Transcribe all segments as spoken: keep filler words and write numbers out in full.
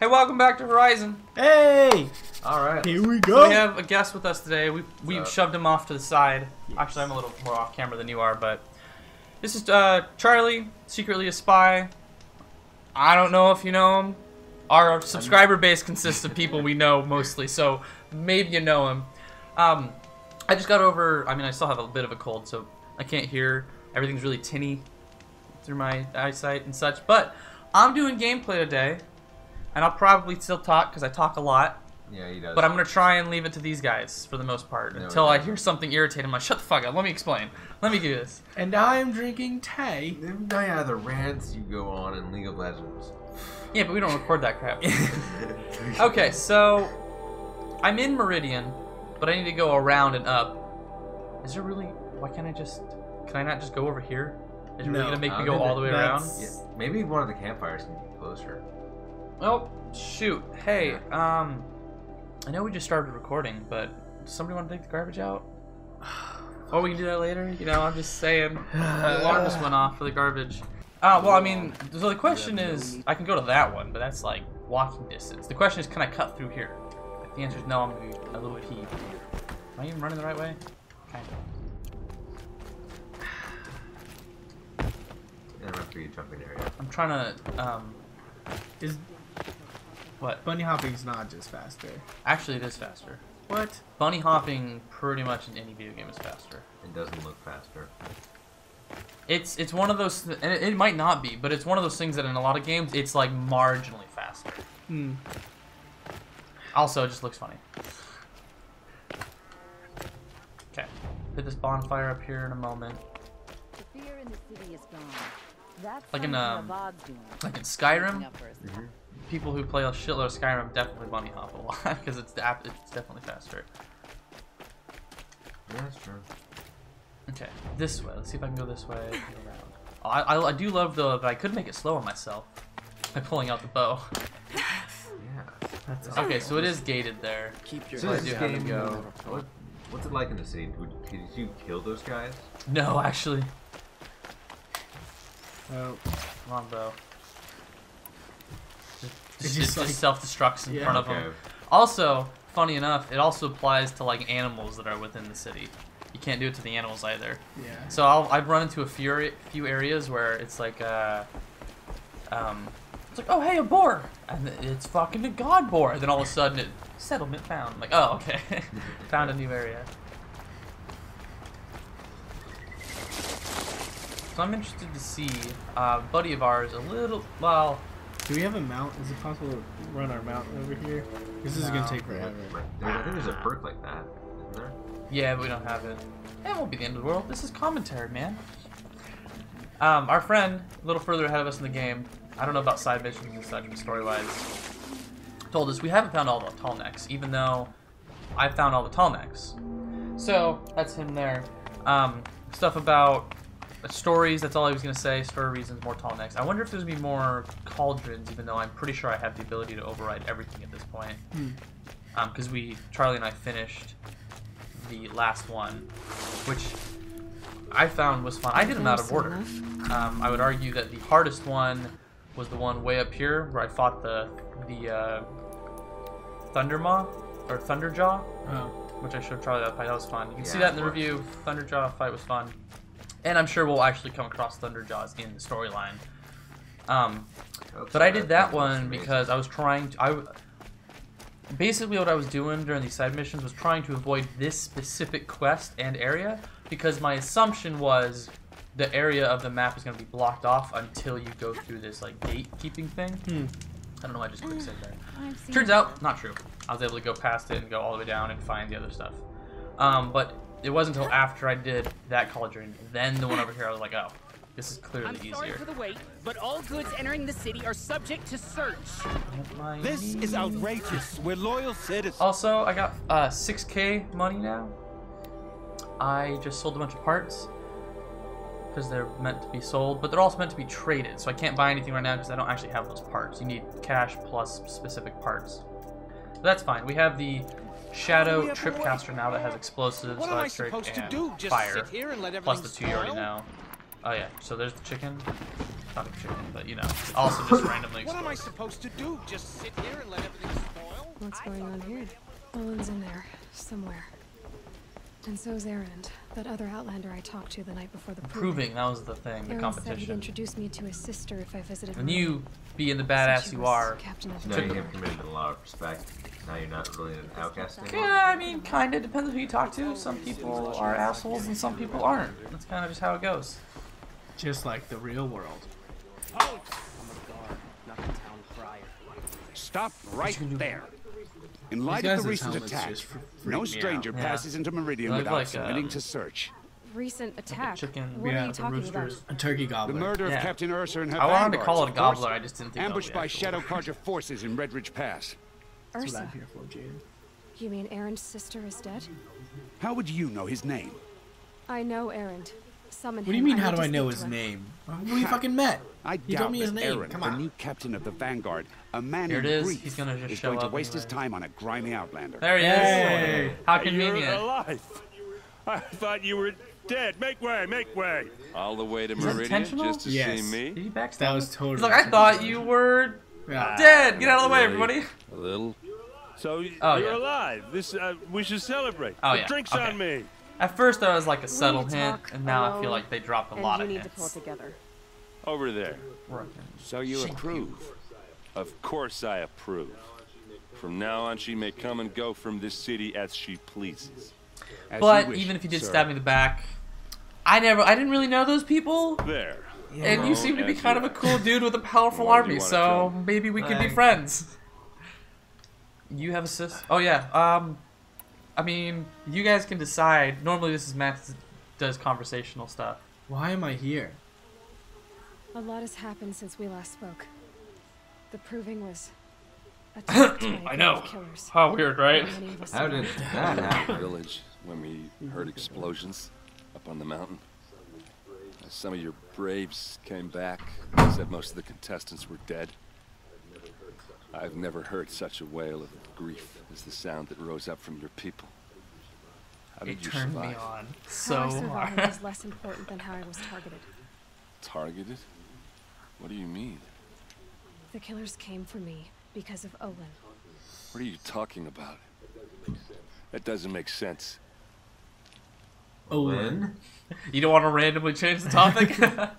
Hey, welcome back to Horizon. Hey! Alright. Here we So go. we have a guest with us today. We we up? shoved him off to the side. Yes. Actually, I'm a little more off camera than you are, but this is uh, Charlie, secretly a spy. I don't know if you know him. Our subscriber base consists of people we know mostly, so maybe you know him. Um, I just got over. I mean, I still have a bit of a cold, so I can't hear. Everything's really tinny through my eyesight and such. But I'm doing gameplay today, and I'll probably still talk because I talk a lot. Yeah, he does. But I'm gonna try and leave it to these guys for the most part No, until he I doesn't. hear something irritating. I'm like, shut the fuck up. Let me explain. Let me do this. And I am drinking tea. Yeah, the rants you go on in League of Legends. Yeah, but we don't record that crap. Okay, so I'm in Meridian, but I need to go around and up. Is there really? Why can't I just? Can I not just go over here? Is it really No, gonna make I me don't go think all the way that- around? that's- Yeah, maybe one of the campfires can be closer. Oh, shoot. Hey, um, I know we just started recording, but does somebody want to take the garbage out? Or we can do that later. You know, I'm just saying. The alarm just went off for the garbage. Uh, well, I mean, so the question is, I can go to that one, but that's like walking distance. The question is, can I cut through here? If the answer is no, I'm gonna be a little peeved. Am I even running the right way? Kind of. And run through your jumping area. I'm trying to, um, Is what? bunny hopping's not just faster? Actually, it is faster. What? Bunny hopping, pretty much in any video game, is faster. It doesn't look faster. It's it's one of those, th and it, it might not be, but it's one of those things that in a lot of games, it's like marginally faster. Hmm. Also, it just looks funny. Okay, hit this bonfire up here in a moment. The fear in the city is gone. That's Like in, something um, Avad's doing. Like in Skyrim, Waking up for us. Mm-hmm. people who play a shitload of Skyrim definitely bunny hop a lot because it's the app. It's definitely faster. Yeah, that's true. Okay, this way. Let's see if I can go this way. Go around. Oh, I, I I do love the, but I could make it slow on myself by pulling out the bow. Yeah. That's Okay, so it is gated there. Keep your So head this down game and go. go. What, what's it like in the city? Would, did you kill those guys? No, actually, Oh. come on, bow. Just, It just, just, it like- just self-destructs in Yeah. front of Okay. them. Also, funny enough, it also applies to like animals that are within the city. You can't do it to the animals either. Yeah. So I'll, I've run into a few, area- few areas where it's like, uh, um, it's like, oh hey, a boar, and it's fucking a god boar. And then all of a sudden, it settlement found. I'm like, oh okay, found a new area. So I'm interested to see uh, a buddy of ours, a little, well, Do we have a mount? Is it possible to run our mount over here? This is No. gonna take forever. There, I think there's a perk like that, isn't there? yeah, but we don't have it. It won't be the end of the world. This is commentary, man. Um, our friend, a little further ahead of us in the game, I don't know about side missions and such, but story-wise, told us we haven't found all the tall necks, even though I found all the tall necks. So that's him there. Um, stuff about uh, stories. That's all I was gonna say. Story reasons, more tall necks. I wonder if there's gonna be more cauldrons, even though I'm pretty sure I have the ability to override everything at this point. Hmm. Um, because we, Charlie and I, finished the last one, which I found was fun. I did them out of order. Um, I would argue that the hardest one was the one way up here where I fought the the uh, Thundermaw or Thunderjaw, Oh. which I showed Charlie that fight. That was fun. You can see Yeah, that in the it was. review. Thunderjaw fight was fun, and I'm sure we'll actually come across Thunderjaws in the storyline. Um, Hope but so. I did that think it looks one amazing. because I was trying to. I w- basically what I was doing during these side missions was trying to avoid this specific quest and area because my assumption was the area of the map is going to be blocked off until you go through this like gatekeeping thing. Hmm. I don't know why I just quick said that. I've seen Turns out, not true. I was able to go past it and go all the way down and find the other stuff. Um, but it wasn't until after I did that cauldron, then the one over here, I was like, oh, this is clearly I'm sorry easier. for the wait, but all goods entering the city are subject to search. My This is knees. outrageous. We're loyal citizens. Also, I got uh, six K money now. I just sold a bunch of parts because they're meant to be sold, but they're also meant to be traded. So I can't buy anything right now because I don't actually have those parts. You need cash plus specific parts. But that's fine. We have the Shadow We have a Tripcaster now that has explosives, What am I electric, supposed to and do? Just fire. sit here and let Plus the everything two you already spoil? know. Oh yeah, so there's the chicken. Not a chicken, but you know, also just randomly What am I explode. supposed to do? Just sit here and let everything spoil? What's going on here? Olin's in there, somewhere. And so's Erend, that other Outlander I talked to the night before the Proving, that was the thing, the Erend said he'd competition. introduce me to his sister if I visited And her. you, being the Said badass she you was are, captain of Now the you have committed a lot of respect. Now you're not really an outcast anymore. yeah, I mean, kinda depends who you talk to. Some people are assholes and some people aren't. That's kind of just how it goes. Just like the real world. Oh, I'm a guard, not the town crier. Stop right there. In These light guys' of the recent helmets attack, just fr- freak no me stranger out. Yeah. passes into Meridian They look without like, submitting um, to search. recent attack. chicken- what yeah, are you the talking roosters. about? A turkey The gobbler. murder Yeah. of Captain Ursa and her I wanted to vanguards, call it a of course. gobbler, I just didn't think that would Ambushed be by actual Shadow word. Carja forces in Redridge Pass. That's what Ursa. I'm here for, Jade. You mean Erend's sister is dead? How would you know his name? I know Erend. Summon What do you him. mean, how need do to I know speak his to him. name? We fucking met. I You doubt told me his that name. Aaron, Come the on. new captain of the Vanguard, a man Here in it is. grief, He's gonna just is show going to up waste his anyway. time on a grimy outlander. There he Yay. is. How You're convenient. alive. I thought you were dead. Make way, make way. All the way to that Meridian intentional? just to Yes. see Did me? he backstab That me? was totally He's like, I thought you were Yeah. dead. Get out of the way, Really? everybody. A little. So y- Oh, you're yeah. alive. This uh, we should celebrate. Oh, The yeah. Drinks Okay. on me. At first, there was like a subtle need to hint, talk and now I feel alone, like they dropped a And lot you of need to pull it hints. together. Over there. So you approve? Of course I approve. From now on, she may come and go from this city as she pleases. As But you wish, even if you did sir. stab me in the back, I never, I didn't really know those people. There. And you Well, seem to be as kind you of a are. cool dude with a powerful What do you army, wanna so tell me? maybe we could be Like- friends. You have a sis? Oh yeah. Um, I mean, you guys can decide. Normally, this is Matt that does conversational stuff. Why am I here? A lot has happened since we last spoke. The proving was attacked by a I group know. of killers. How weird, right? Many of us How did that happen? Village when we heard explosions up on the mountain. Uh, Some of your braves came back, said most of the contestants were dead. I've never heard such a wail of grief as the sound that rose up from your people. How did It you turned survive? me on How so I survived hard. is less important than how I was targeted. Targeted? What do you mean? The killers came for me because of Olin. What are you talking about? That doesn't make sense. Oh, When? You don't want to randomly change the topic?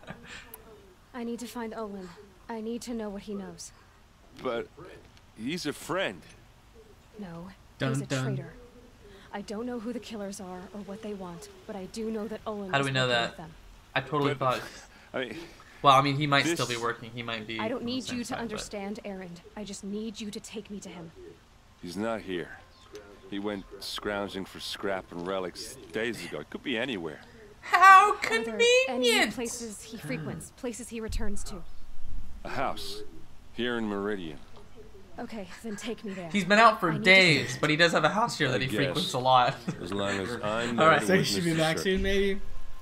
I need to find Olin. I need to know what he knows. But he's a friend. No, Dun, he's a dun. traitor. I don't know who the killers are or what they want, but I do know that Olin How do is we know working that? with them. I totally But- thought. I mean, Well, I mean, he might This- still be working. He might be. I don't on the need same you to side, but- understand Erend. I just need you to take me to him. he's not here. He went scrounging for scrap and relics days ago. It could be anywhere. How Are there any convenient! places he frequents, places he returns to? A house. Here in Meridian. Okay, then take me there. He's been out for I need to days, see. but he does have a house here that I he frequents guess. a lot. As long as I'm All right. there so to you should be witness the back search. soon, maybe.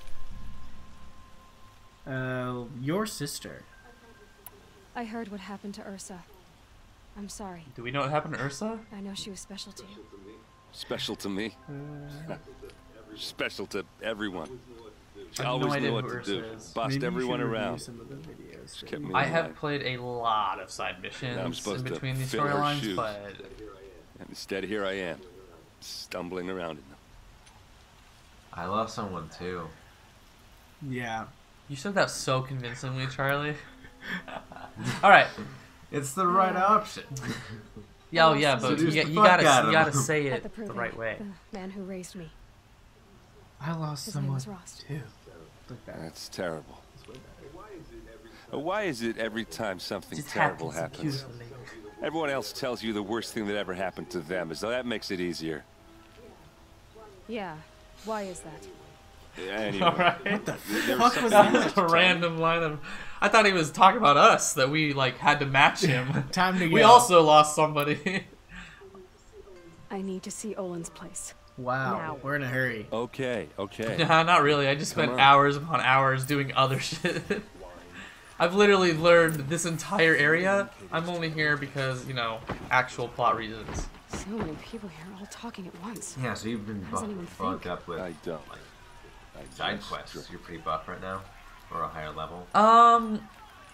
Uh, your sister. I heard what happened to Ursa. I'm sorry. Do we know what happened to Ursa? I know she was special to you. Special to me. Special to everyone. She I have no always idea knew who what to Ursa do. is. Bossed Maybe you everyone should review around. Some of the videos. She kept me I have alive. played a lot of side Now I'm missions supposed in to between these fill her storylines, shoes. but And instead, here I am, stumbling around in them. I lost someone too. Yeah. you said that so convincingly, Charlie. All right. It's the right option. Yeah, oh, yeah, but you, Seduce got- the you fuck gotta, out you of gotta him. say At it the the proving, right way. the man who raised me. I lost His name someone was Rost. too. Look back. That's terrible. Uh, Why is it every time something Just terrible happens happens, beautifully. everyone else tells you the worst thing that ever happened to them, as though that makes it easier? Yeah. Why is that? Anyway, All right. there was fuck something was That else was to a tell me. random line of. I thought he was talking about us that we like had to match him. Time to We go. also lost somebody. I need to see Olin's place. Wow. Now. We're in a hurry. Okay, okay. Nah, not really. I just spent on. hours upon hours doing other shit. I've literally learned this entire area. I'm only here because, you know, actual plot reasons. So many people here all talking at once. Yeah, so you've been How does bu- anyone bugged think? up with I don't. I side just quests. drift. You're pretty buff right now, or a higher level. Um,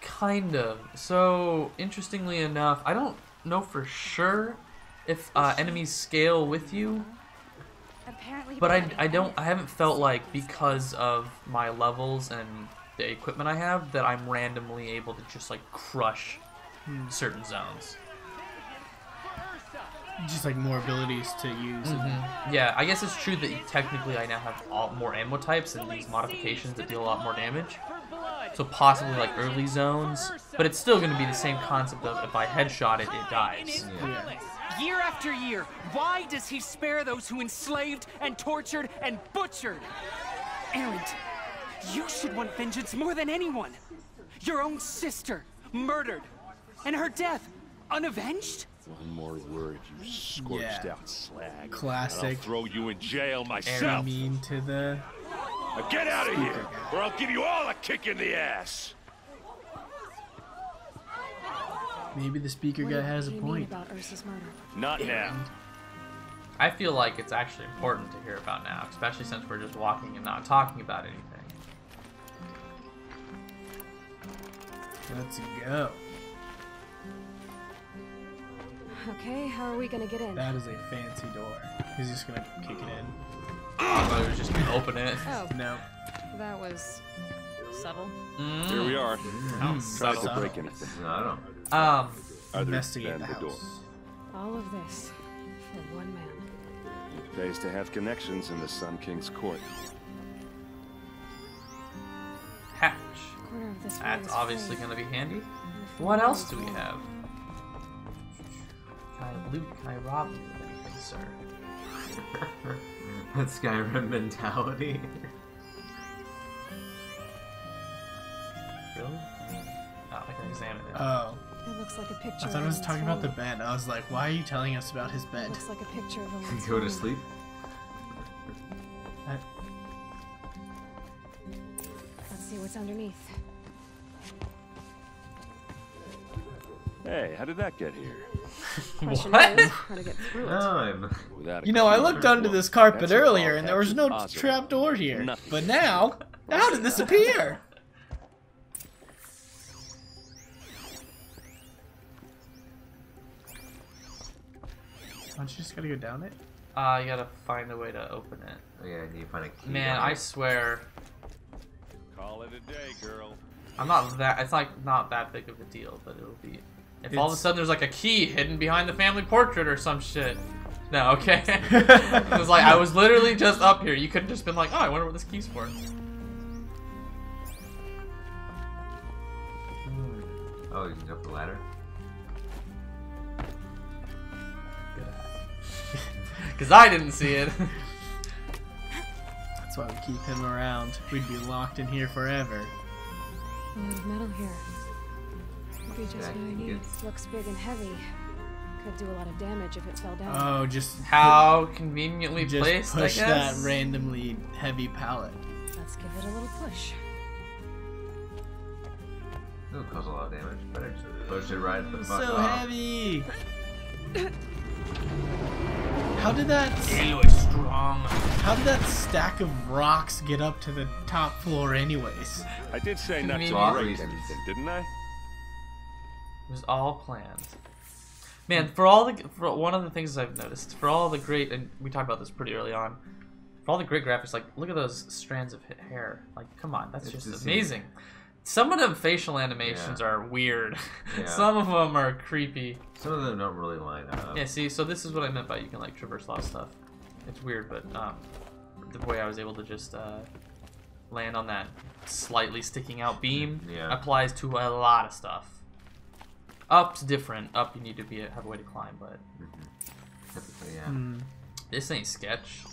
Kind of. So, interestingly enough, I don't know for sure if uh, enemies scale with you, Apparently, but I, I don't I haven't felt like because of my levels and the equipment I have that I'm randomly able to just like crush certain zones. Just like more abilities to use. Mm-hmm. Yeah, I guess it's true that technically I now have all more ammo types and these modifications that deal a lot more damage. So possibly like early zones, but it's still going to be the same concept of if I headshot it, it dies. Yeah. Year after year, why does he spare those who enslaved and tortured and butchered? Erend, you should want vengeance more than anyone. Your own sister, murdered, and her death, unavenged? One more word, you scorched Yeah. out slag. Classic. And I'll throw you in jail Very myself. mean to the. Now get out of here, or I'll give you all a kick in the ass. Maybe the speaker guy has a What do you mean point. about Ursa's murder? Not now. I feel like it's actually important to hear about now, especially since we're just walking and not talking about anything. Let's go. Okay, how are we gonna get in? That is a fancy door. He's just gonna kick it in. I thought it was just gonna open it. Oh, No. that was subtle. Mm. Here we are. Mm, Tried to subtle. break anything. No, I don't. Um, Other Investigate than the the door. house. All of this for one man. It pays to have connections in the Sun King's court. hatch. Corner of this wall That's is obviously frayed. gonna be handy. The floor What else is do we worn. have? Can I loot? Can I rob you of anything, sir? That Skyrim mentality. Really? Oh, I can examine it. Oh. It looks like a picture. I thought of I was a talking about the throne. bed. I was like, why are you telling us about his bed? Looks like a picture of a Go to throne. sleep. I- Let's see what's underneath. Hey, how did that get here? Question What? is, how to get through it. No, I'm. Without a You know, I clue. looked under this carpet That's all earlier and there was no Captain Ozzy. trap door here. Nothing. But now, how did this appear? Don't you just gotta go down it? Uh, you gotta find a way to open it. Oh, yeah, I need to find a key. Man, down I there. swear, Call it a day, girl. I'm not that. It's like not that big of a deal, but it'll be. If all of a It's- sudden there's like a key hidden behind the family portrait or some shit. No, okay. It was like I was literally just up here. You could have just been like, oh, I wonder what this key's for. Oh, you can go up the ladder. Because I didn't see it. That's why we keep him around. We'd be locked in here forever. A lot of metal here. Could be just Yeah, what I you need. get- Looks big and heavy. Could do a lot of damage if it fell down. Oh, just How conveniently just placed, push I that guess. randomly heavy pallet. Let's give it a little push. It'll cause a lot of damage, but I just push it right the It's fuck so off. heavy. How did that? Halo is strong. How did that stack of rocks get up to the top floor, anyways? I did say not to Convenient. break Reasons. anything, didn't I? It was all planned. Man, for all the for one of the things I've noticed, for all the great, and we talked about this pretty early on, for all the great graphics, like look at those strands of ha- hair. Like, come on, that's It's just just- amazing. Some of the facial animations Yeah. are weird. Yeah. Some of them are creepy. Some of them don't really line up. Yeah, see, so this is what I meant by you can like traverse a lot of stuff. It's weird, but um, the way I was able to just uh, land on that slightly sticking out beam Yeah. applies to a lot of stuff. Up's different. Up, you need to be have a way to climb, but Typically, yeah. Hmm. this ain't sketch.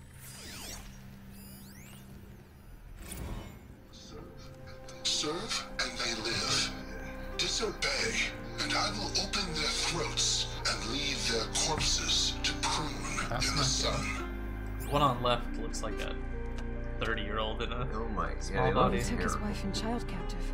Serve and they live. Disobey, and I will open their throats and leave their corpses to prune That's in the not sun. The one on left looks like a thirty-year-old in a. Oh my. Yeah, Small they body. look He took his terrible. wife and child captive.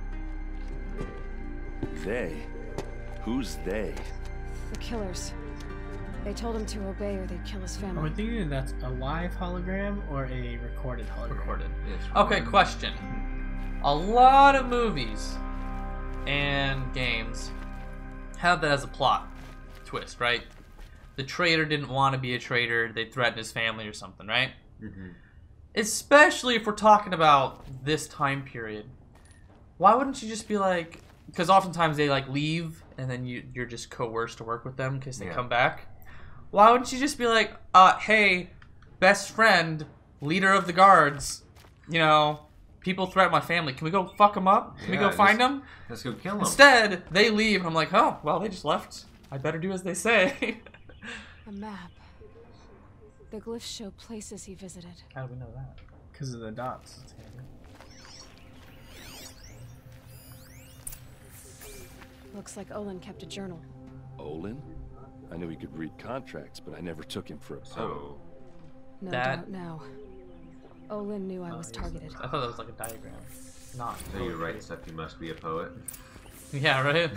They? Who's they? The killers. They told him to obey or they'd kill his Are family. we thinking that's a live hologram or a recorded hologram? Recorded. Yeah, it's Okay, recorded. question. A lot of movies and games have that as a plot twist, right? The traitor didn't want to be a traitor. They threatened his family or something, right? Mm-hmm. Especially if we're talking about this time period. Why wouldn't you just be like... Because oftentimes they like leave and then you, you're just coerced to work with them because they Yeah. come back. Why wouldn't you just be like, uh, hey, best friend, leader of the guards, you know, people threaten my family. Can we go fuck them up? Can we Yeah, go find just- them? Let's go kill them. Instead, they leave and I'm like, oh, well, they just left. I better do as they say. A map. The glyphs show places he visited. How do we know that? Because of the dots. Looks like Olin kept a journal. Olin? I knew he could read contracts, but I never took him for a poet. So, No That- doubt now. Olin knew I was targeted. I thought that was like a diagram. Not. so you write stuff, you must be a poet. Yeah, right?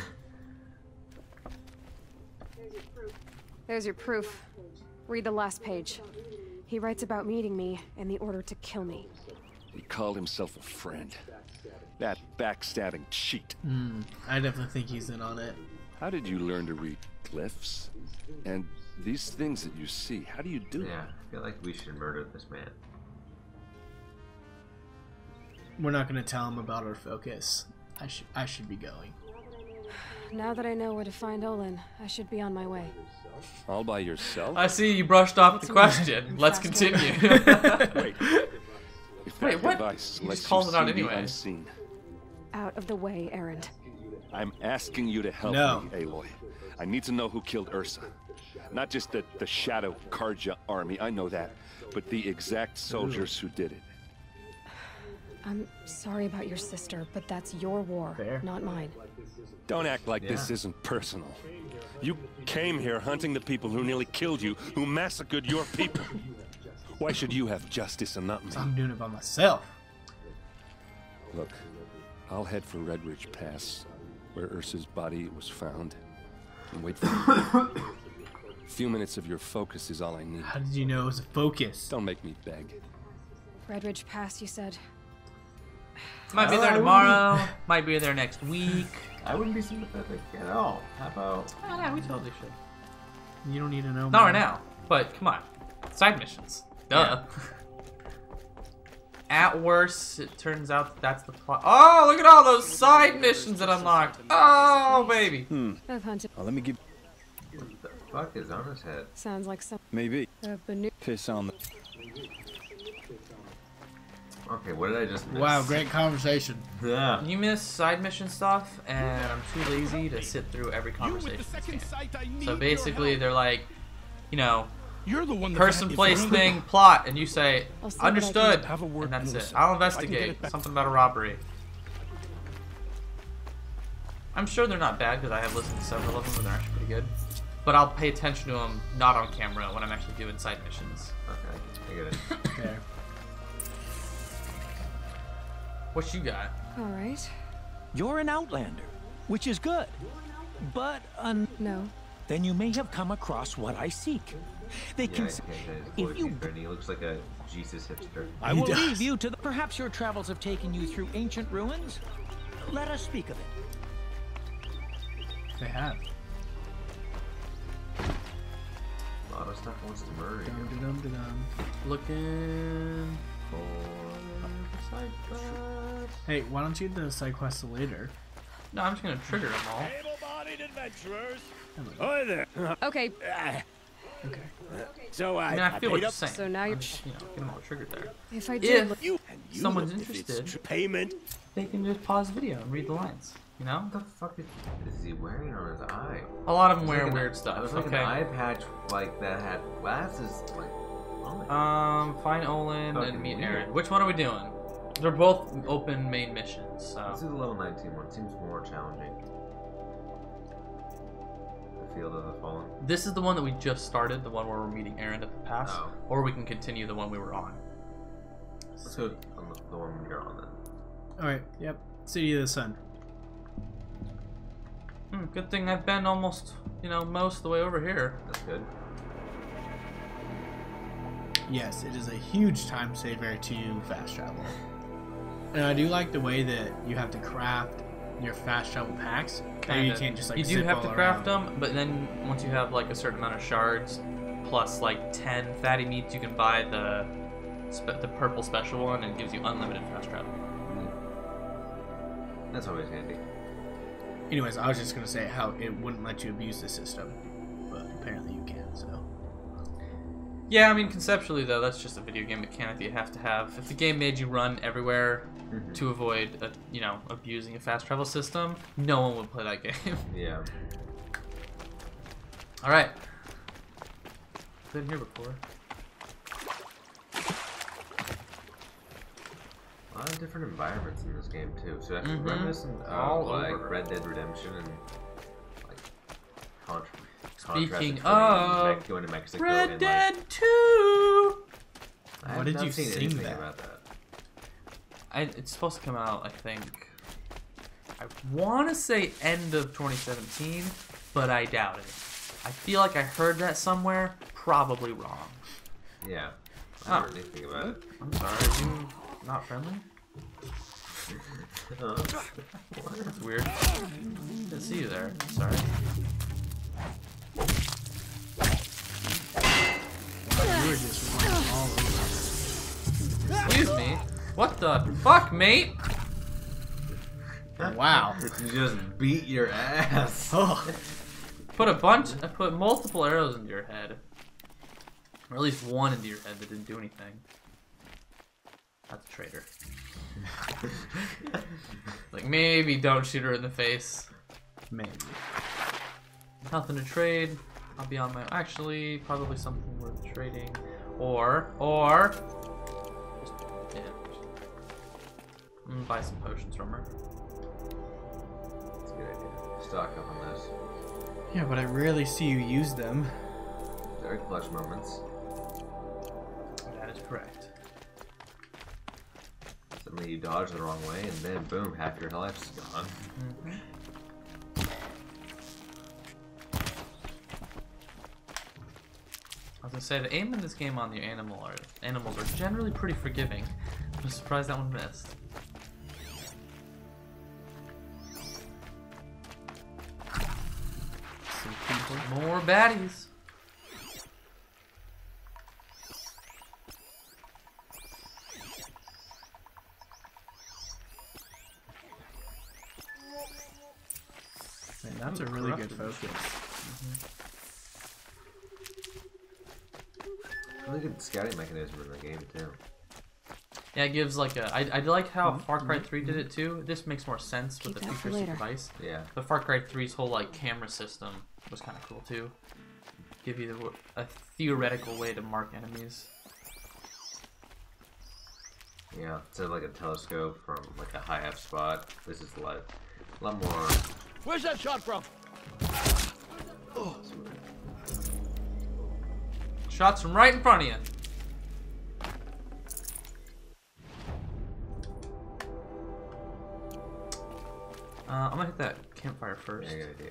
There's your proof. Read the last page. He writes about meeting me and the order to kill me. He called himself a friend. That backstabbing cheat. Mm, I definitely think he's in on it. How did you learn to read glyphs? And these things that you see, how do you do Yeah, them? I feel like we should murder this man. We're not going to tell him about our focus. I should I should be going. Now that I know where to find Olin, I should be on my way. All by yourself? I see you brushed off the What's question. Let's Fast continue. Wait. If Wait, that what? device He lets just calls you it out see the anyway. unseen, Out of the way, Erend. I'm asking you to help No. me, Aloy. I need to know who killed Ursa. Not just the, the Shadow Karja army, I know that, but the exact soldiers who did it. I'm sorry about your sister, but that's your war, Fair. not mine. Don't act like this Yeah. isn't personal. You came here hunting the people who nearly killed you, who massacred your people. Why should you have justice and not me? I'm doing it by myself. Look, I'll head for Red Ridge Pass, where Ursa's body was found, and wait for you. A few minutes of your focus is all I need. How did you know it was a focus? Don't make me beg. Redridge Pass, you said? Might be Oh, there I wouldn't tomorrow. Might be there next week. I wouldn't be sympathetic at all. How about... Oh, yeah, we totally should. You don't need to know. Not more. right now, but come on. Side missions. Duh. At worst, it turns out that that's the plot. Oh, look at all those side missions that unlocked. Oh, baby. I've hunted. Oh, let me give. What the fuck is on his head? Sounds like some. Maybe. Uh, Banu- Piss on the. Okay, what did I just miss? Wow, great conversation. Yeah. You miss side mission stuff, and I'm too lazy to sit through every conversation. in this game. So basically, they're like, you know, You're the one. person, place, thing, plot, and you say, I'll see what I can understood, do. Have a word and that's and it. listen. I'll If I can get investigate. it back- Something about a robbery. I'm sure they're not bad because I have listened to several of them and they're actually pretty good. But I'll pay attention to them not on camera when I'm actually doing side missions. Okay, I get it. There. What you got? All right. You're an outlander, which is good. But un No. then you may have come across what I seek. They Yeah, I can. can't say his if voice you- either, and he looks like a Jesus hipster. I He will does. leave you to the. Perhaps your travels have taken you through ancient ruins. Let us speak of it. They have. A lot of stuff wants to murder you. Dum, dum, dum, dum. Looking for the side quest. Hey, why don't you do the side quests later? No, I'm just gonna trigger them all. Able-bodied adventurers. Hi there. Okay. Okay. So I. I mean, I feel what paid you're up. saying. So now you're- I'm just, you know, get them all triggered there. If I did, If look- You and you. someone's if it's interested, tr- payment. they can just pause the video and read the lines. You know? What the fuck is, is he wearing on his eye? A lot of them It was wear like an- weird It stuff. was like Okay. an eye patch, like that had glasses. Like, oh my Um, find Olin Fucking and meet weird. Aaron. Which one are we doing? They're both open main missions, so. Let's do the level nineteen one. Seems more challenging. The Field of the Fallen. This is the one that we just started, the one where we're meeting Aaron at the pass, Oh. or we can continue the one we were on. Let's go on the, the one you're on then. Alright, yep. City of the Sun. Hmm, good thing I've been almost, you know, most of the way over here. That's good. Yes, it is a huge time saver to fast travel. And I do like the way that you have to craft your fast travel packs? Or Kinda. you can't just like You do zip have all to craft around? them, but then once you have like a certain amount of shards, plus like ten fatty meats, you can buy the spe the purple special one, and it gives you unlimited fast travel. That's always handy. Anyways, I was just gonna say how it wouldn't let you abuse the system, but apparently you can. So. Yeah, I mean conceptually though, that's just a video game mechanic that you have to have. If the game made you run everywhere mm-hmm. to avoid, a, you know, abusing a fast travel system, no one would play that game. Yeah. All right. Been here before. A lot of different environments in this game too. So that's mm-hmm. reminiscent of All like over. Red Dead Redemption and like contra Speaking contrast of between going to Mexico Red and, Dead like, two. I What did not you seen sing anything that? about that? I, it's supposed to come out, I think. I want to say end of twenty seventeen, but I doubt it. I feel like I heard that somewhere. Probably wrong. Yeah. I Oh. don't know anything about it. I'm sorry. Are you not friendly? Uh, That's weird. Didn't see you there. Sorry. You were just running all over. Excuse me. What the fuck, mate? Wow. You just beat your ass. Oh. Put a bunch. I put multiple arrows into your head, or at least one into your head that didn't do anything. That's a traitor. Like maybe don't shoot her in the face. Maybe. Nothing to trade. I'll be on my. Actually, probably something worth trading, or or. Just, yeah. I'm gonna buy some potions from her. That's a good idea. Stock up on this. Yeah, but I rarely see you use them. Very clutch moments. That is correct. Suddenly you dodge the wrong way, and then boom, half your life's gone. Mm-hmm. I was gonna say the aim in this game on the animal are animals are generally pretty forgiving. I'm surprised that one missed. Some people. More baddies. Man, that's a really good focus. Really good scouting mechanism in the game too. Yeah, it gives like a. I, I like how Far Cry three did it too. This makes more sense with Keep the that for futuristic later. device. Yeah. But Far Cry three's whole like camera system was kind of cool too. Give you the, a theoretical way to mark enemies. Yeah, instead of like a telescope from like a high F spot, this is a lot, a lot more. Where's that shot from? Oh. Shots from right in front of you. Uh, I'm gonna hit that campfire first. Yeah, good idea.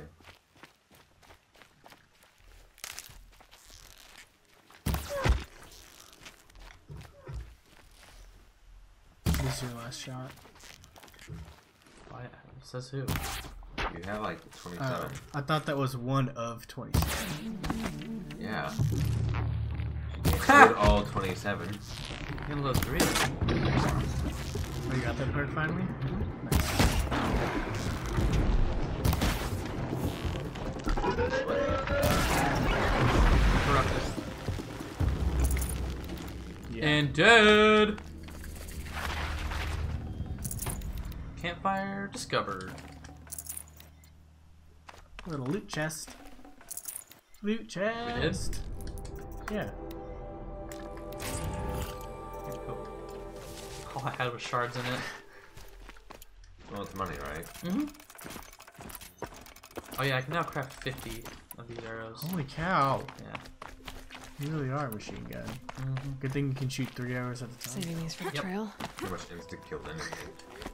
This is your last shot. Why? Says who? You have like twenty-seven. Oh, I thought that was one of twenty-seven. Yeah. You can't load all twenty-seven. You can load three. Oh, you got that part finally? Nice. Yeah. And dead. Campfire discovered. Little loot chest. Loot chest. Yeah. Cool. All I had was shards in it. Well, it's money, right? Mm-hmm. Oh yeah, I can now craft fifty of these arrows. Holy cow. Yeah. You really are a machine gun. Mm-hmm. Good thing you can shoot three arrows at a time. Saving these for the Yep. trail. Pretty much instant killed anything.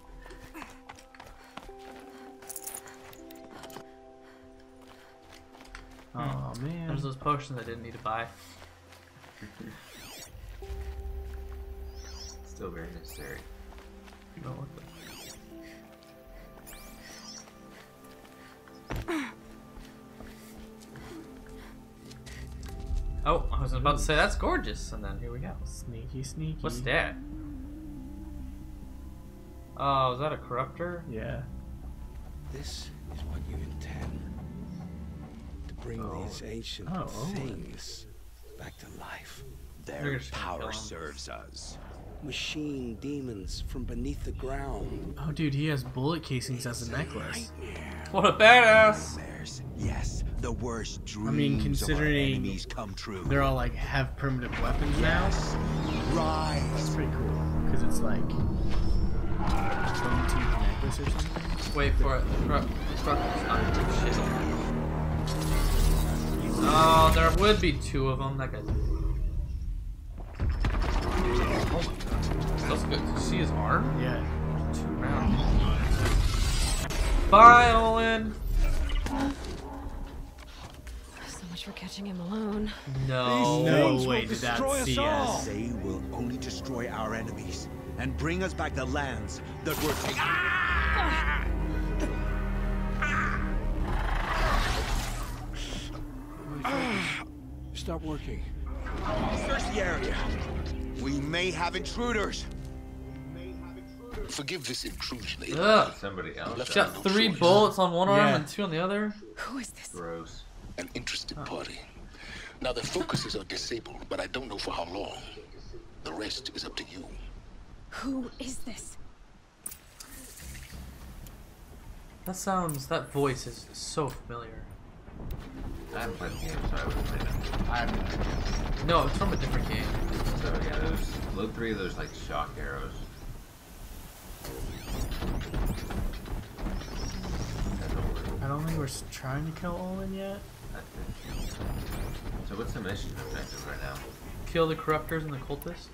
Oh man. There's those potions I didn't need to buy. Still very necessary. You don't look like Oh, I was about to say that's gorgeous, and then here we go. Sneaky, sneaky. What's that? Oh, is that a corruptor? Yeah. This is what you intend. To bring Oh. these ancient Oh, oh. things back to life. You're Their just gonna kill power him. serves us. Machine demons from beneath the ground. Oh, dude, he has bullet casings as a necklace. What a badass! Nightmares. Yes, the worst dreams I mean, of our considering enemies come true. they're all like have primitive weapons Yes. now. Rise. That's pretty cool because it's like bone tooth necklace or something. Wait for it. The corrupt, the corruptor's not chisel. Oh, there would be two of them. That guy's. Oh my god. That's good. Did you see his arm? Yeah. Two rounds. Bye, Olin. So much for catching him alone. No. No way did that Destroy us see all. us. They will only destroy our enemies and bring us back the lands that were taken. Ah! Stop working. Search the area. We may have intruders. Forgive this intrusion. Ugh. Somebody else. He's got three bullets on one arm Yeah. and two on the other. Who is this? Gross. An interested party. Now their focuses are disabled, but I don't know for how long. The rest is up to you. Who is this? That sounds, that voice is so familiar. I haven't played the game, so I wouldn't play that. I haven't. No, it's from a different game. So yeah, there's load three of those like shock arrows. I don't think we're s- trying to kill Olin yet. So what's the mission objective right now? Kill the corruptors and the cultists.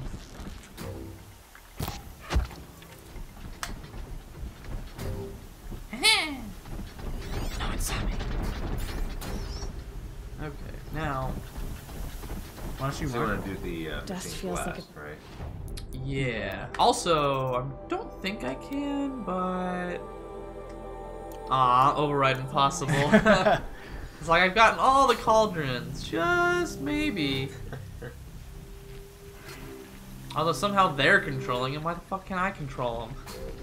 No, it's Sammy. Okay, now. Why don't you So you mark want to do the uh, Dust machine feels like blast, right? Yeah. Also, I don't think I can, but. Ah, override impossible. It's like I've gotten all the cauldrons. Just maybe. Although somehow they're controlling him, why the fuck can I control him?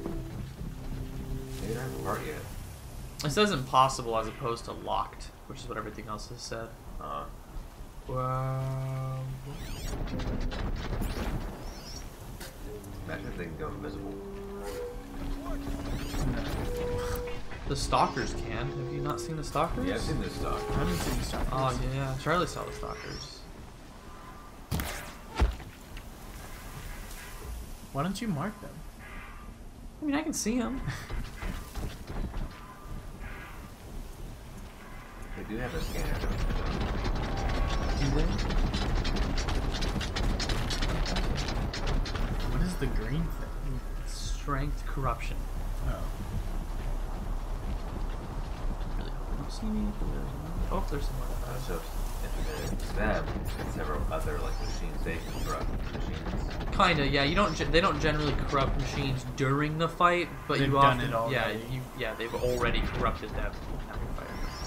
They don't have a part yet. It says impossible as opposed to locked, which is what everything else has said. Uh, Wow. imagine if they can go invisible. The stalkers can. Have you not seen the stalkers? Yeah, I've seen this stuff. I haven't seen the stalkers. Oh yeah, Charlie saw the stalkers. Why don't you mark them? I mean, I can see them. They do have a scanner. Do they? What is the green thing? Strength corruption. Oh. Really hope you don't see me. Oh, there's some more. Uh, so if it's them and several other like machines, they can corrupt machines. Kinda, yeah. You don't. ge- They don't generally corrupt machines during the fight, but They've you done often. it already. Yeah, you. Yeah, they've already corrupted them. After the fight.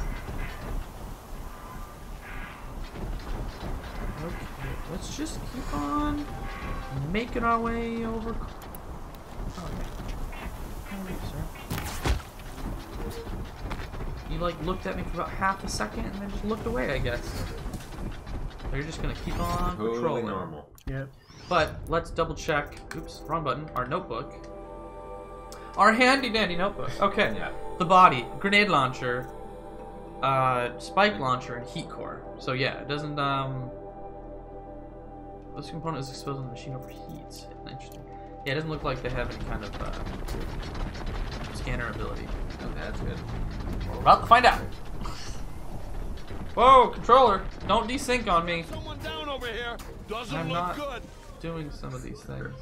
Okay, let's just keep on making our way over. Oh, yeah. Oh, wait, sir. You like looked at me for about half a second and then just looked away, I guess. So you're just gonna keep on Totally patrolling. normal. Yep. But let's double check. Oops, wrong button. Our notebook. Our handy dandy notebook. Okay. Yeah. The body, grenade launcher, uh, spike launcher, and heat core. So yeah, it doesn't. Um, this component is exposed when the machine overheats. Interesting. Yeah, it doesn't look like they have any kind of uh, scanner ability. Okay, that's good. We're about to find out. Whoa, controller! Don't desync on me. Someone down over here. Doesn't I'm look not good. doing some of these things.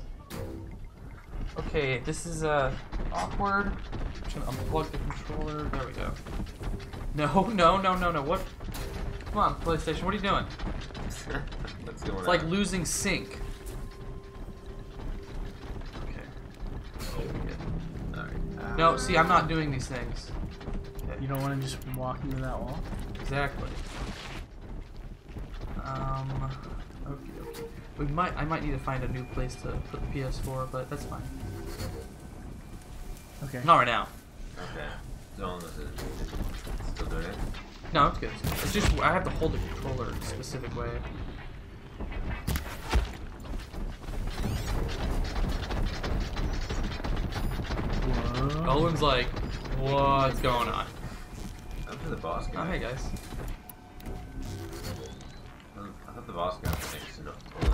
Okay, this is uh awkward. I'm just gonna unplug the controller. There we go. No, no, no, no, no. What? Come on, PlayStation. What are you doing? What's going It's on? like losing sync. Okay. Alright. No, see, I'm not doing these things. You don't want to just walk into that wall? Exactly. Um, okay, okay. We might, I might need to find a new place to put the P S four, but that's fine. Okay. Not right now. Okay. As long as it's still doing it. No, it's good. It's just I have to hold the controller a specific way. Whoa. Owen's like, what's going on? I'm for the boss guy. Oh, hey guys. I thought the boss guy was next to the bullet.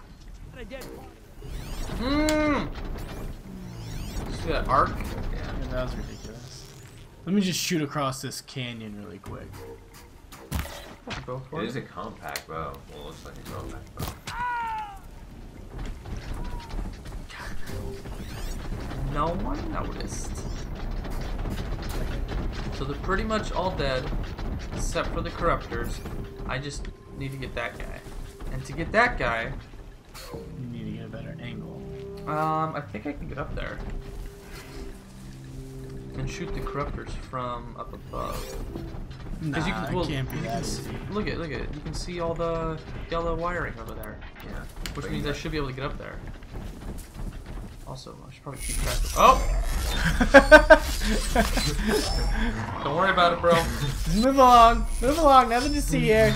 Mmm! See that arc? Yeah. Yeah, that was ridiculous. Let me just shoot across this canyon really quick. Go for It it. is a compact bow. Well, it looks like a compact bow. No one noticed. So they're pretty much all dead, except for the corruptors. I just need to get that guy. And to get that guy, You need to get a better angle. um, I think I can get up there. And shoot the corruptors from up above. Nah, you can, it well, can't be you that can see, easy. look at look at it. You can see all the yellow wiring over there. Yeah. Which But means you I got- should be able to get up there. Also, I should probably keep track of. Oh! Don't worry about it, bro. Just move along. Move along. Nothing to see here.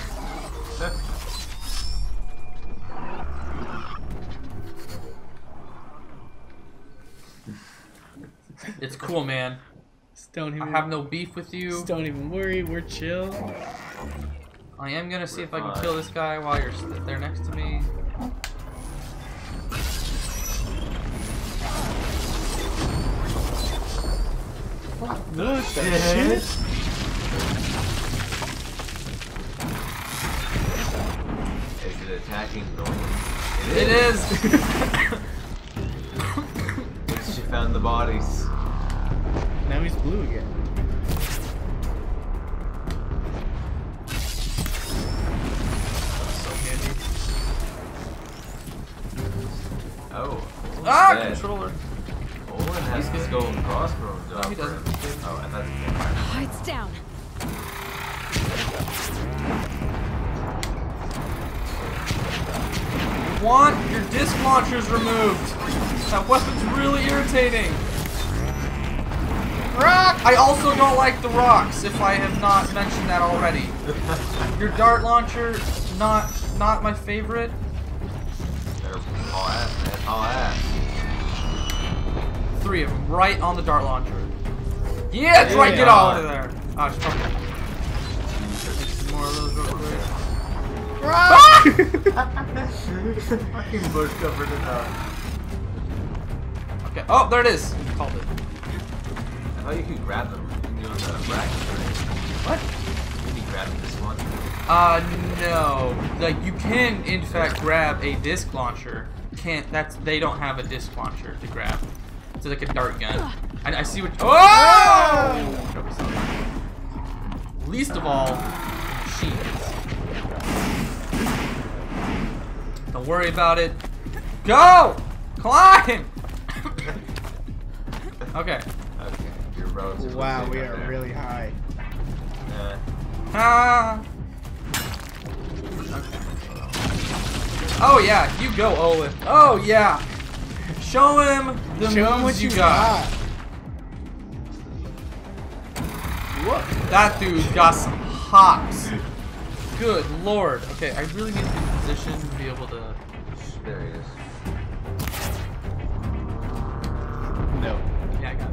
It's cool, man. Just don't even, I have no beef with you. Just don't even worry. We're chill. I am gonna see if I can fine. kill this guy while you're st there next to me. What the shit? Is it attacking normal? It is! She found the bodies. Now he's blue again. So handy. Oh. Ah! Dead. Controller. Owen has He's the good. skull and crossbones No, up he for doesn't. him. Oh, I thought he was fire. Lights down. Want your disc launchers removed. That weapon's really irritating. Rock! I also don't like the rocks, if I have not mentioned that already. Your dart launcher, not not my favorite. They're all ass, man. All ass. Three of them, right on the dart launcher. Yeah, that's right, get out of there. Oh, just fucking. Take some more of those real quick. Fucking bush covered in uh Okay, oh, there it is. Called it. I thought you could grab them when you're on the rack. What? Can you grab this one? Uh, no. Like, you can, in fact, grab a disc launcher. Can't, that's, they don't have a disc launcher to grab. It's like a dart gun. And I see what, oh! Least of all, machines. Don't worry about it. Go! Climb! Okay. Okay, you're relatively Wow, safe we right are there. really high. Yeah. Ah! Oh yeah, you go, Owen. Oh yeah. Show him the Show him moves what you you got. got. What? That dude got some hops. Good lord. Okay, I really need to be in position to be able to. There he is. No. Yeah, I got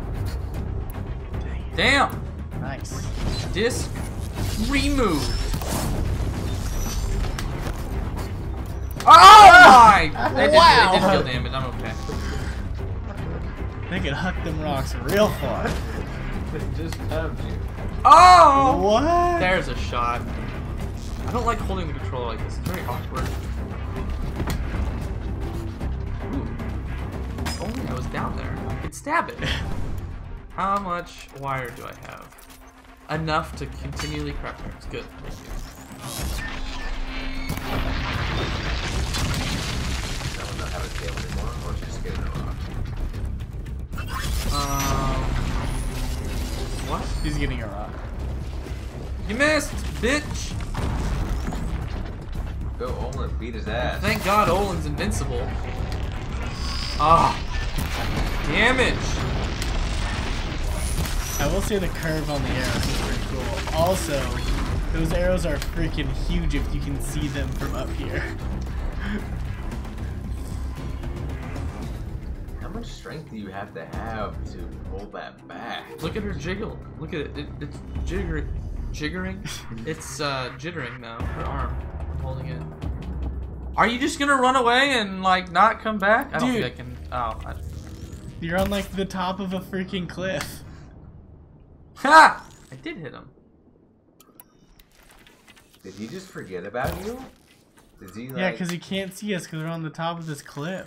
it. Damn. Nice. Disc removed. Oh my! They did, Wow. they did deal damage. I'm okay. They can huck them rocks real far. It just stabbed you. Oh! What? There's a shot. I don't like holding the controller like this. It's very awkward. Ooh. If only I was down there. I could stab it. How much wire do I have? Enough to continually craft parts. Good. That one not have a tail anymore, or just get a rock. Um. What? He's getting a rock. You missed, bitch! Go Olin, beat his ass. Thank God Olin's invincible. Ah, damage. I will say the curve on the arrows is pretty cool. Also, those arrows are freaking huge if you can see them from up here. How much strength do you have to have to hold that back? Look at her jiggle. Look at it. it it's jiggering. Jiggering? It's uh, jittering now. Her arm. I'm holding it. Are you just gonna run away and like not come back? I don't Dude. think I can. Oh. I... You're on like the top of a freaking cliff. Ha! I did hit him. Did he just forget about you? Did he like... Yeah, because he can't see us because we're on the top of this cliff.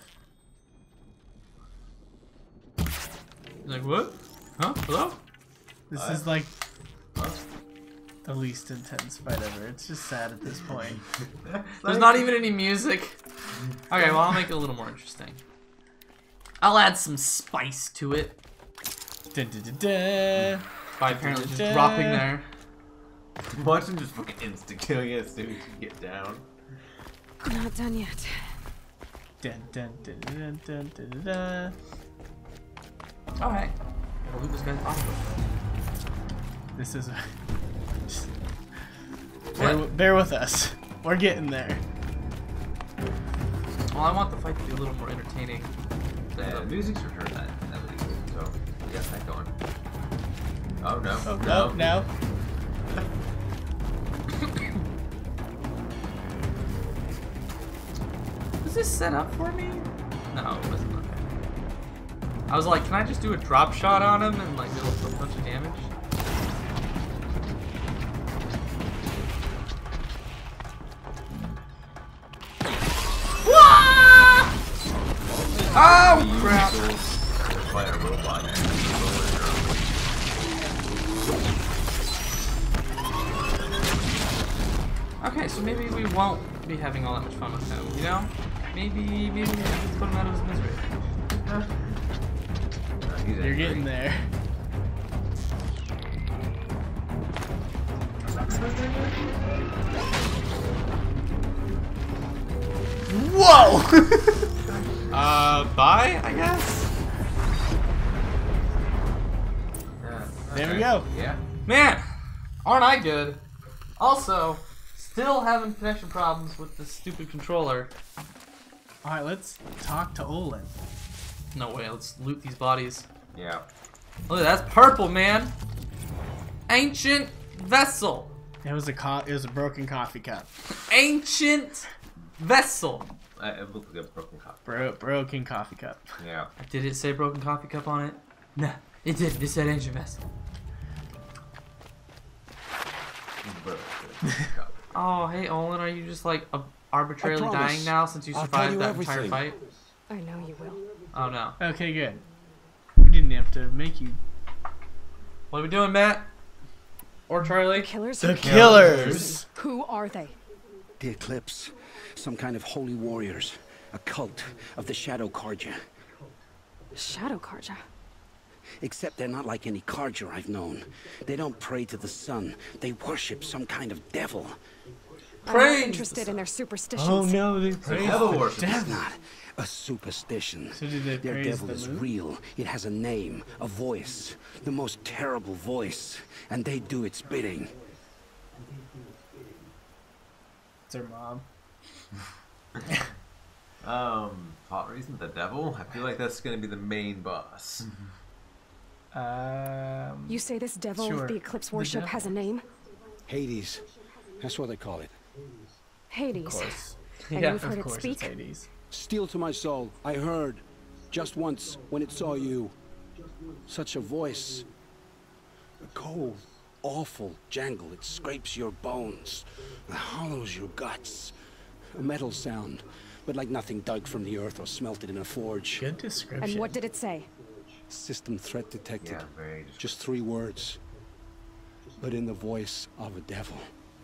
Like what? Huh? Hello? This Uh, is like huh? the least intense fight ever. It's just sad at this point. There's not even any music. Okay, well I'll make it a little more interesting. I'll add some spice to it. Dun, dun, dun, dun. By apparently just Dun. dropping there. Watch him just fucking insta-killing it as soon as you get down. Not done yet. Dun, dun, dun, dun, dun, dun, dun, dun. Oh hey. Gotta loot this guy's body. This is. bear, bear with us. We're getting there. Well, I want the fight to be a little more entertaining. Yeah, the music's returned that at least, so we got that going. Oh no. Oh, no. no, no. Was this set up for me? No, it wasn't. Okay. I was like, can I just do a drop shot on him and like deal a bunch of damage? Oh crap! By a robot. Okay, so maybe we won't be having all that much fun with him, you know? Maybe, maybe we can put him out of his misery. Uh, he's You're angry. getting there. Whoa! uh, bye, I guess? Yeah, There we okay. go. Yeah. Man, aren't I good? Also, still having connection problems with this stupid controller. Alright, let's talk to Olin. No way, let's loot these bodies. Yeah. Look, that's purple, man. Ancient vessel. It was a co it was a broken coffee cup. Ancient vessel. I, it looked like a broken cup. Bro broken coffee cup. Yeah. Did it say broken coffee cup on it? No, it didn't. It said ancient vessel. Broken cup. Oh, hey, Olin, are you just like uh, arbitrarily I promise. dying now since you I'll survived tell you that entire everything. fight? I know you will. Oh no. Okay, good. We didn't have to make you. What are we doing, Matt? Or Charlie? Killers? The Who- killers! Who are they? The Eclipse. Some kind of holy warriors. A cult of the Shadow Carja. Shadow Carja. Except they're not like any Carja I've known. They don't pray to the sun. They worship some kind of devil. I'm Praise not interested in their superstitions. Oh no, they praise devil the worship. It's not a superstition. So did they Their praise devil the is moon? real. It has a name, a voice. The most terrible voice. And they do its bidding. It's her mom. Um, plot reason, the devil? I feel like that's gonna be the main boss. Um. You say this devil Sure. with the Eclipse The worship devil. has a name? Hades. That's what they call it. Hades. Of course. And Yeah, you've heard Of it course, speak? it's Hades. Steel to my soul. I heard. Just once, when it saw you. Such a voice. A cold, awful jangle. It scrapes your bones. It hollows your guts. A metal sound, but like nothing dug from the earth or smelted in a forge. Good description. And what did it say? System threat detected. Yeah, very just Just three words. But in the voice of a devil.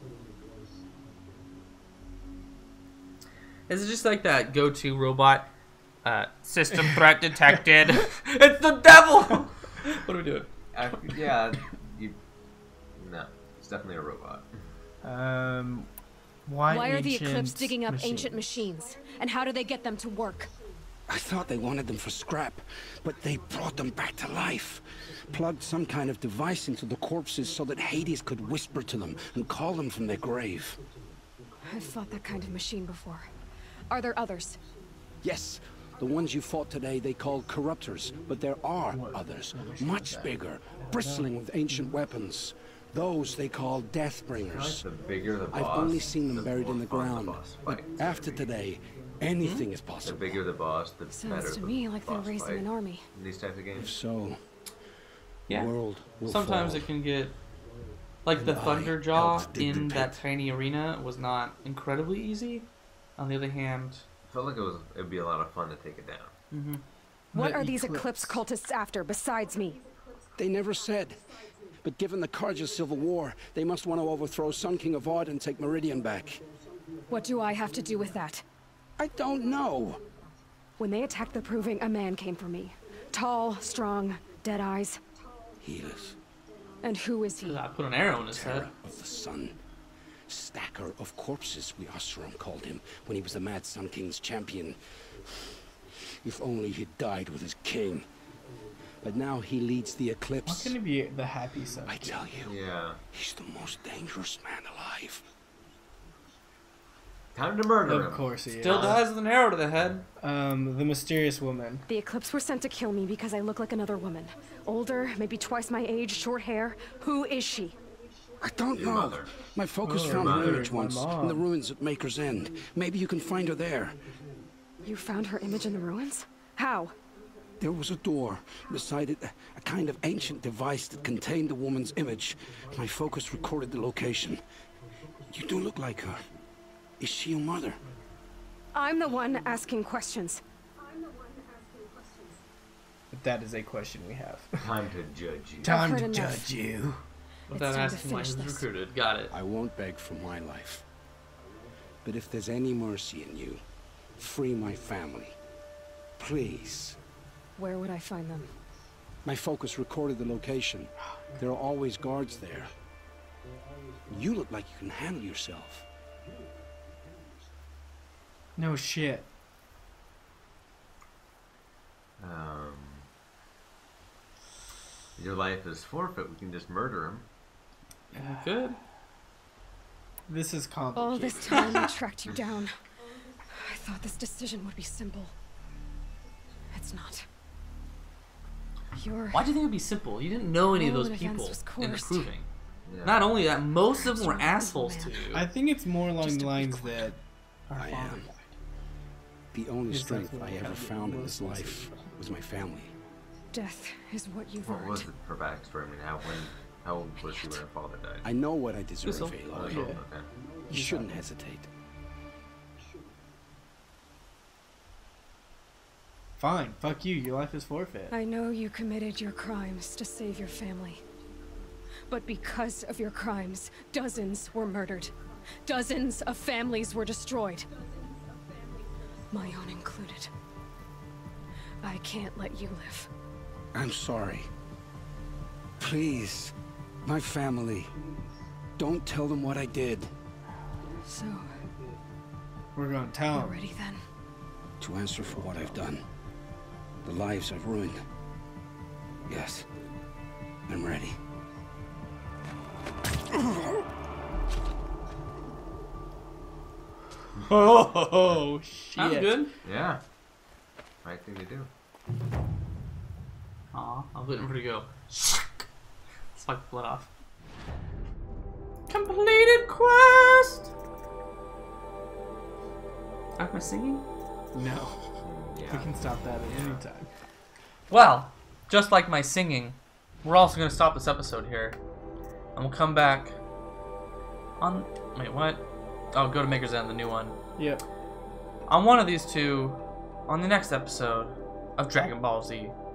Is it just like that go-to robot? Uh, system threat detected. It's the devil! What are we doing? I, yeah, you. No, it's definitely a robot. Um, Why, Why are the ancient Eclipse digging up machine? ancient machines? And how do they get them to work? I thought they wanted them for scrap, but they brought them back to life. Plugged some kind of device into the corpses so that Hades could whisper to them and call them from their grave. I've fought that kind of machine before. Are there others? Yes, the ones you fought today they called corruptors, but there are others, much bigger, bristling with ancient weapons. Those they call Deathbringers. The bigger the boss, I've only seen them the buried more in the fun ground, the boss but fight is after gonna be. today, anything Hmm? is possible. The bigger the boss, the better Sounds to the me like they're boss raising fight an army. in these types of games. If so, Yeah. the world will Sometimes fall. it can get like the And I Thunderjaw helped dig the in that pit. tiny arena was not incredibly easy. On the other hand, I felt like it was it'd be a lot of fun to take it down. mm-hmm. What are these Eclipse cultists after besides me? They never said. But given the Carja civil war, they must want to overthrow Sun King Avad and take Meridian back. What do I have to do with that? I don't know. When they attacked the Proving, a man came for me. Tall, strong, dead eyes. Healers. And who is he? I put an arrow in his Terror head. of the sun. Stacker of corpses, we Oseram called him when he was the Mad Sun King's champion. If only he'd died with his king. But now he leads the Why Eclipse. couldn't it be the happy son? I tell you, Yeah. he's the most dangerous man alive. Time to murder him. Of course he Still is. dies with an arrow to the head. Um, the mysterious woman. The Eclipse were sent to kill me because I look like another woman. Older, maybe twice my age, short hair. Who is she? I don't Your know. mother. My focus Oh, found her mother. image My once mom. in the ruins at Maker's End. Maybe you can find her there. You found her image in the ruins? How? There was a door. Beside it, a kind of ancient device that contained the woman's image. My focus recorded the location. You do look like her. Is she your mother? I'm the one asking questions. But that is a question we have. Time to judge you. Time heard to enough. judge you. Without time to asking why finish he was this. recruited. Got it. I won't beg for my life. But if there's any mercy in you, free my family. Please. Where would I find them? My focus recorded the location. There are always guards there. You look like you can handle yourself. No shit. Um, your life is forfeit. We can just murder him. Yeah, good. This is All complicated. this time I tracked you down. I thought this decision would be simple. It's not. You're... Why do you think it would be simple? You didn't know any of those Roman events people was in the coerced. Proving. Yeah. Not only that, most of them were assholes to you. I think it's more along Just the a lines quick that our I father am. died. The only Yes, strength that's what I I ever have. found in Most this mostly life from. was my family. Death is what you've What was earned. it for backstory? I mean, how when how old was she when her father died? I know what I deserve, Whistle. Oh, Aloy. okay. You shouldn't hesitate. Fine, fuck you. Your life is forfeit. I know you committed your crimes to save your family. But because of your crimes, dozens were murdered. Dozens of families were destroyed. My own included. I can't let you live. I'm sorry. Please, my family. Don't tell them what I did. So, We're gonna tell you're him. ready then? To answer for what I've done. The lives I've ruined. Yes. I'm ready. Oh, shit. Sounds good. Yeah. Right thing to do. Aw, I was waiting for it to go. Swipe the blood off. Completed quest! Am I singing? No. We Yeah. can stop that at any time. Well, just like my singing, we're also going to stop this episode here. And we'll come back on... Wait, what? Oh, go to Maker's End, the new one. Yep. On one of these two, on the next episode of Dragon Ball Z.